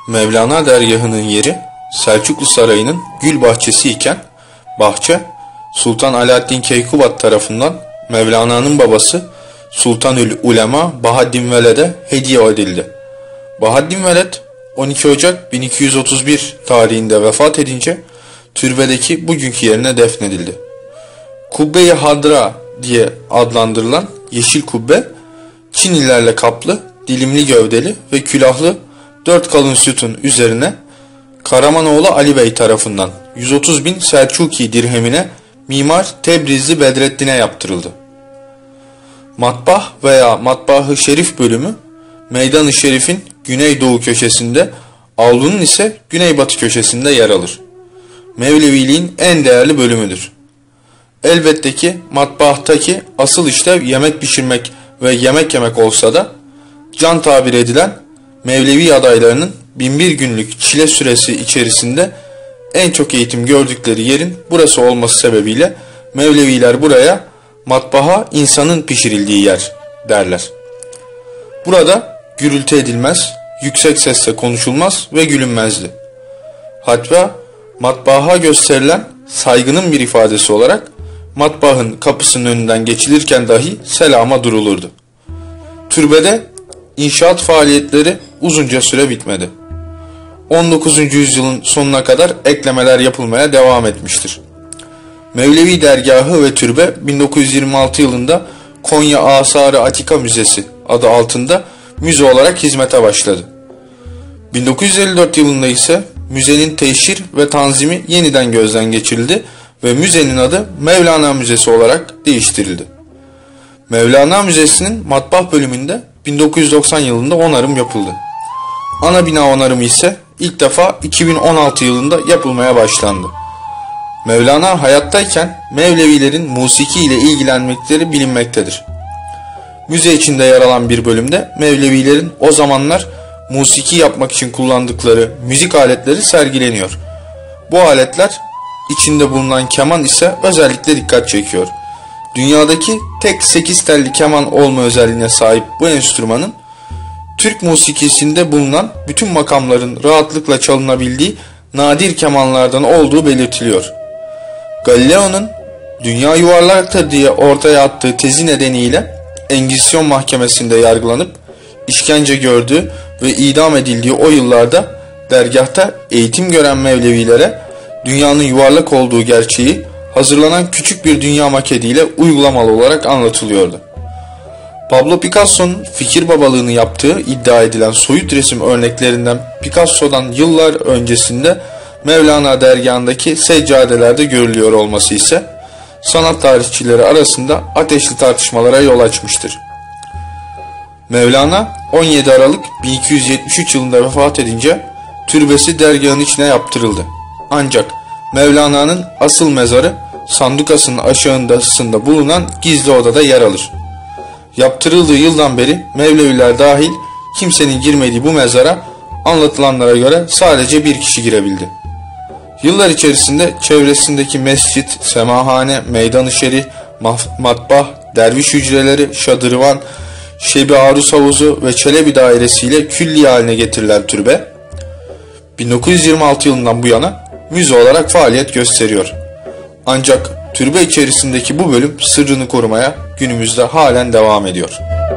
Mevlana dergahının yeri Selçuklu Sarayı'nın gül bahçesi iken bahçe Sultan Alaaddin Keykubat tarafından Mevlana'nın babası Sultanül Ulema Bahaddin Veled'e hediye edildi. Bahaddin Veled 12 Ocak 1231 tarihinde vefat edince türbedeki bugünkü yerine defnedildi. Kubbe-i Hadra diye adlandırılan yeşil kubbe çinilerle kaplı, dilimli gövdeli ve külahlı 4 kalın sütun üzerine Karamanoğlu Ali Bey tarafından 130.000 Selçuki dirhemine Mimar Tebrizli Bedreddin'e yaptırıldı. Matbah veya Matbah-ı Şerif bölümü Meydan-ı Şerif'in güneydoğu köşesinde, avlunun ise güneybatı köşesinde yer alır. Mevleviliğin en değerli bölümüdür. Elbette ki matbaahtaki asıl işlev yemek pişirmek ve yemek yemek olsa da can tabir edilen Mevlevi adaylarının 1001 günlük çile süresi içerisinde en çok eğitim gördükleri yerin burası olması sebebiyle Mevleviler buraya matbaha insanın pişirildiği yer derler. Burada gürültü edilmez, yüksek sesle konuşulmaz ve gülünmezdi. Hatta matbaha gösterilen saygının bir ifadesi olarak matbaahın kapısının önünden geçilirken dahi selama durulurdu. Türbede inşaat faaliyetleri uzunca süre bitmedi. 19. yüzyılın sonuna kadar eklemeler yapılmaya devam etmiştir. Mevlevi dergahı ve türbe 1926 yılında Konya Asar-ı Atika Müzesi adı altında müze olarak hizmete başladı. 1954 yılında ise müzenin teşhir ve tanzimi yeniden gözden geçirildi ve müzenin adı Mevlana Müzesi olarak değiştirildi. Mevlana Müzesi'nin matbah bölümünde 1990 yılında onarım yapıldı. Ana bina onarımı ise ilk defa 2016 yılında yapılmaya başlandı. Mevlana hayattayken Mevlevilerin musiki ile ilgilenmekleri bilinmektedir. Müze içinde yer alan bir bölümde Mevlevilerin o zamanlar musiki yapmak için kullandıkları müzik aletleri sergileniyor. Bu aletler içinde bulunan keman ise özellikle dikkat çekiyor. Dünyadaki tek 8 telli keman olma özelliğine sahip bu enstrümanın Türk musikisinde bulunan bütün makamların rahatlıkla çalınabildiği nadir kemanlardan olduğu belirtiliyor. Galileo'nun dünya yuvarlaktır diye ortaya attığı tezi nedeniyle Engizisyon mahkemesinde yargılanıp işkence gördüğü ve idam edildiği o yıllarda dergahta eğitim gören Mevlevilere dünyanın yuvarlak olduğu gerçeği hazırlanan küçük bir dünya maketiyle uygulamalı olarak anlatılıyordu. Pablo Picasso'nun fikir babalığını yaptığı iddia edilen soyut resim örneklerinden Picasso'dan yıllar öncesinde Mevlana dergahındaki seccadelerde görülüyor olması ise sanat tarihçileri arasında ateşli tartışmalara yol açmıştır. Mevlana 17 Aralık 1273 yılında vefat edince türbesi dergahın içine yaptırıldı. Ancak Mevlana'nın asıl mezarı sandukasının aşağısında bulunan gizli odada yer alır. Yaptırıldığı yıldan beri Mevleviler dahil kimsenin girmediği bu mezara anlatılanlara göre sadece bir kişi girebildi. Yıllar içerisinde çevresindeki mescit, semahane, meydan-ı şerif, matbah, derviş hücreleri, şadırvan, Şebi Arus havuzu ve Çelebi dairesiyle külliye haline getirilen türbe 1926 yılından bu yana müze olarak faaliyet gösteriyor. Ancak türbe içerisindeki bu bölüm sırrını korumaya günümüzde halen devam ediyor.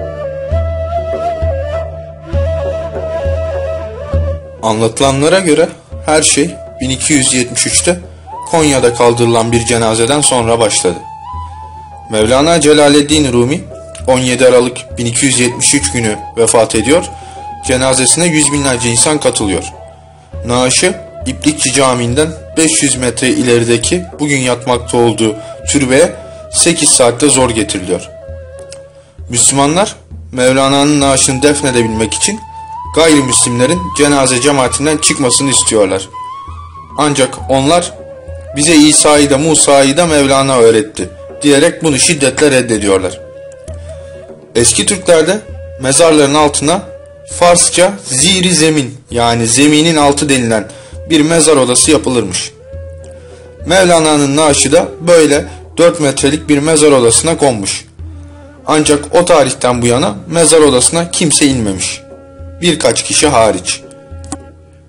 Anlatılanlara göre her şey 1273'te Konya'da kaldırılan bir cenazeden sonra başladı. Mevlana Celaleddin Rumi 17 Aralık 1273 günü vefat ediyor, cenazesine yüz binlerce insan katılıyor. Naaşı İplikçi Camii'nden 500 metre ilerideki bugün yatmakta olduğu türbeye 8 saatte zor getiriliyor. Müslümanlar Mevlana'nın naaşını defnedebilmek için gayrimüslimlerin cenaze cemaatinden çıkmasını istiyorlar. Ancak onlar bize İsa'yı da Musa'yı da Mevlana öğretti diyerek bunu şiddetle reddediyorlar. Eski Türklerde mezarların altına Farsça ziri zemin yani zeminin altı denilen bir mezar odası yapılırmış. Mevlana'nın naaşı da böyle 4 metrelik bir mezar odasına konmuş. Ancak o tarihten bu yana mezar odasına kimse inmemiş. Birkaç kişi hariç.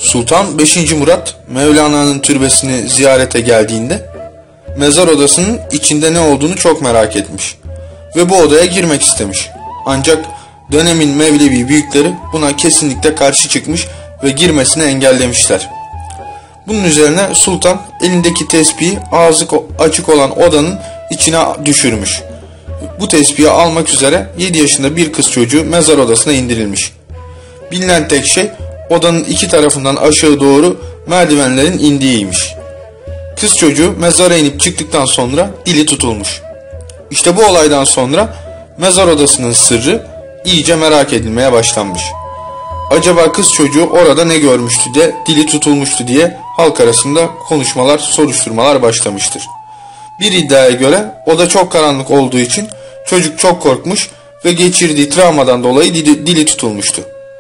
Sultan 5. Murat Mevlana'nın türbesini ziyarete geldiğinde mezar odasının içinde ne olduğunu çok merak etmiş ve bu odaya girmek istemiş. Ancak dönemin Mevlevi büyükleri buna kesinlikle karşı çıkmış ve girmesini engellemişler. Bunun üzerine sultan elindeki tesbihi ağzı açık olan odanın içine düşürmüş. Bu tesbihi almak üzere 7 yaşında bir kız çocuğu mezar odasına indirilmiş. Bilinen tek şey odanın iki tarafından aşağı doğru merdivenlerin indiğiymiş. Kız çocuğu mezara inip çıktıktan sonra dili tutulmuş. İşte bu olaydan sonra mezar odasının sırrı iyice merak edilmeye başlanmış. Acaba kız çocuğu orada ne görmüştü de dili tutulmuştu diye halk arasında konuşmalar, soruşturmalar başlamıştır. Bir iddiaya göre oda çok karanlık olduğu için çocuk çok korkmuş ve geçirdiği travmadan dolayı dili tutulmuştu.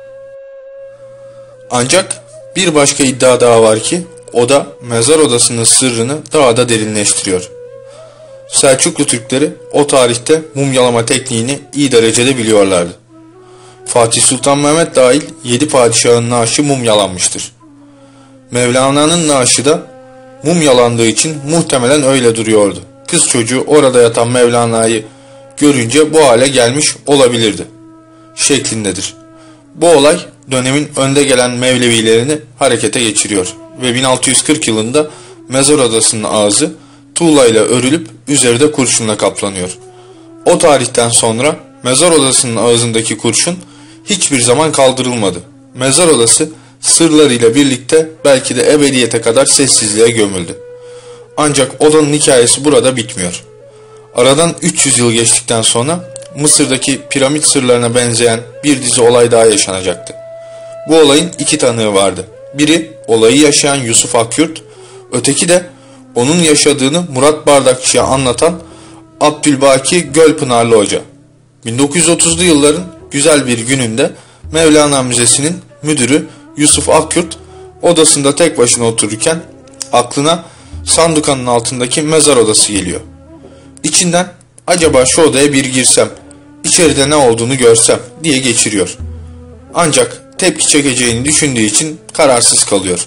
Ancak bir başka iddia daha var ki oda mezar odasının sırrını daha da derinleştiriyor. Selçuklu Türkleri o tarihte mumyalama tekniğini iyi derecede biliyorlardı. Fatih Sultan Mehmet dahil 7 padişahın naaşı mumyalanmıştır. Mevlana'nın naaşı da mumyalandığı için muhtemelen öyle duruyordu. Kız çocuğu orada yatan Mevlana'yı görünce bu hale gelmiş olabilirdi şeklindedir. Bu olay dönemin önde gelen Mevlevilerini harekete geçiriyor ve 1640 yılında mezar odasının ağzı tuğlayla örülüp üzeri de kurşunla kaplanıyor. O tarihten sonra mezar odasının ağzındaki kurşun hiçbir zaman kaldırılmadı. Mezar odası sırlarıyla birlikte belki de ebediyete kadar sessizliğe gömüldü. Ancak odanın hikayesi burada bitmiyor. Aradan 300 yıl geçtikten sonra Mısır'daki piramit sırlarına benzeyen bir dizi olay daha yaşanacaktı. Bu olayın iki tanığı vardı. Biri olayı yaşayan Yusuf Akyurt, öteki de onun yaşadığını Murat Bardakçı'ya anlatan Abdülbaki Gölpınarlı Hoca. 1930'lu yılların güzel bir gününde Mevlana Müzesi'nin müdürü Yusuf Akyurt odasında tek başına otururken aklına sandukanın altındaki mezar odası geliyor. İçinden acaba şu odaya bir girsem, içeride ne olduğunu görsem diye geçiriyor. Ancak tepki çekeceğini düşündüğü için kararsız kalıyor.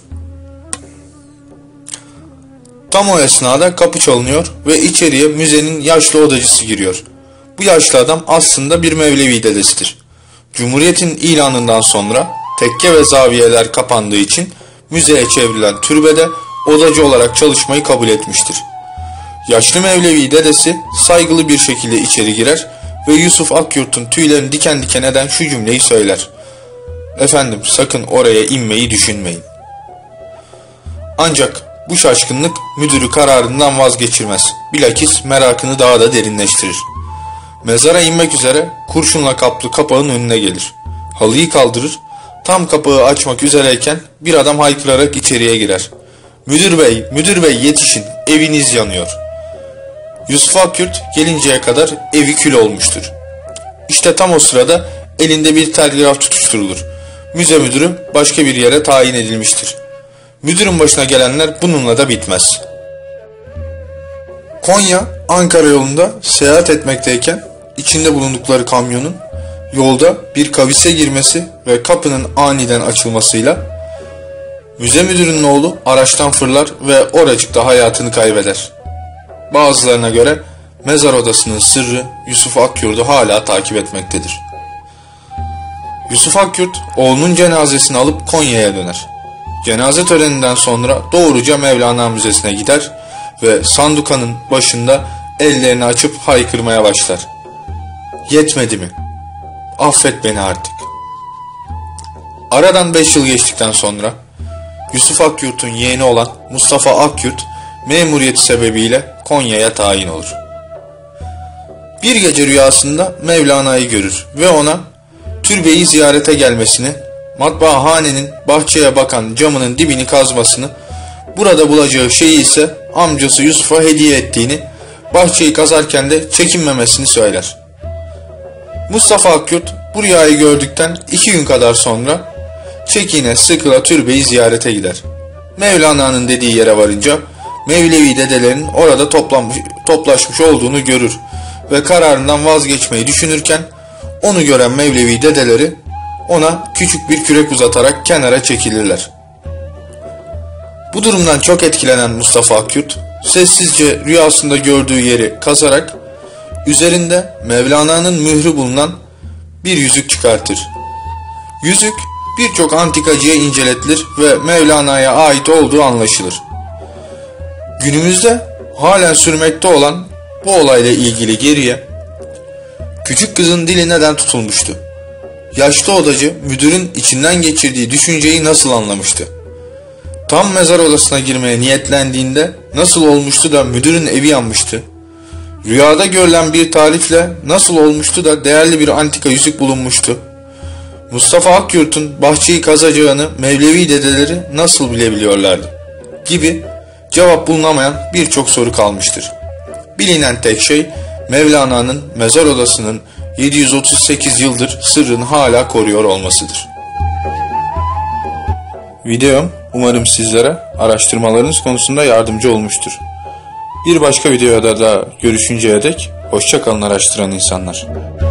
Tam o esnada kapı çalınıyor ve içeriye müzenin yaşlı odacısı giriyor. Bu yaşlı adam aslında bir Mevlevi dedesidir. Cumhuriyetin ilanından sonra tekke ve zaviyeler kapandığı için müzeye çevrilen türbede odacı olarak çalışmayı kabul etmiştir. Yaşlı Mevlevi dedesi saygılı bir şekilde içeri girer ve Yusuf Akyurt'un tüylerini diken diken eden şu cümleyi söyler. Efendim sakın oraya inmeyi düşünmeyin. Ancak bu şaşkınlık müdürü kararından vazgeçirmez. Bilakis merakını daha da derinleştirir. Mezara inmek üzere kurşunla kaplı kapağın önüne gelir. Halıyı kaldırır. Tam kapağı açmak üzereyken bir adam haykırarak içeriye girer. Müdür bey yetişin, eviniz yanıyor. Yusuf Akyurt gelinceye kadar evi kül olmuştur. İşte tam o sırada elinde bir telgraf tutuşturulur. Müze müdürü başka bir yere tayin edilmiştir. Müdürün başına gelenler bununla da bitmez. Konya-Ankara yolunda seyahat etmekteyken içinde bulundukları kamyonun yolda bir kavise girmesi ve kapının aniden açılmasıyla müze müdürünün oğlu araçtan fırlar ve oracıkta hayatını kaybeder. Bazılarına göre mezar odasının sırrı Yusuf Akyurt'u hala takip etmektedir. Yusuf Akyurt oğlunun cenazesini alıp Konya'ya döner. Cenaze töreninden sonra doğruca Mevlana Müzesi'ne gider ve sandukanın başında ellerini açıp haykırmaya başlar. Yetmedi mi? Affet beni artık. Aradan 5 yıl geçtikten sonra Yusuf Akyurt'un yeğeni olan Mustafa Akyurt memuriyeti sebebiyle Konya'ya tayin olur. Bir gece rüyasında Mevlana'yı görür ve ona türbeyi ziyarete gelmesini, matbaahanenin bahçeye bakan camının dibini kazmasını, burada bulacağı şeyi ise amcası Yusuf'a hediye ettiğini, bahçeyi kazarken de çekinmemesini söyler. Mustafa Akyurt bu rüyayı gördükten 2 gün kadar sonra çekine sıkıla türbeyi ziyarete gider. Mevlana'nın dediği yere varınca Mevlevi dedelerin orada toplaşmış olduğunu görür ve kararından vazgeçmeyi düşünürken onu gören Mevlevi dedeleri ona küçük bir kürek uzatarak kenara çekilirler. Bu durumdan çok etkilenen Mustafa Akyurt, sessizce rüyasında gördüğü yeri kazarak üzerinde Mevlana'nın mührü bulunan bir yüzük çıkartır. Yüzük birçok antikacıya inceletilir ve Mevlana'ya ait olduğu anlaşılır. Günümüzde halen sürmekte olan bu olayla ilgili geriye küçük kızın dili neden tutulmuştu? Yaşlı odacı müdürün içinden geçirdiği düşünceyi nasıl anlamıştı? Tam mezar odasına girmeye niyetlendiğinde nasıl olmuştu da müdürün evi yanmıştı? Rüyada görülen bir tarifle nasıl olmuştu da değerli bir antika yüzük bulunmuştu? Mustafa Akyurt'un bahçeyi kazacağını Mevlevi dedeleri nasıl bilebiliyorlardı? Gibi cevap bulunamayan birçok soru kalmıştır. Bilinen tek şey Mevlana'nın mezar odasının 738 yıldır sırrını hala koruyor olmasıdır. Videom umarım sizlere araştırmalarınız konusunda yardımcı olmuştur. Bir başka videoda da görüşünceye dek hoşça kalın araştıran insanlar.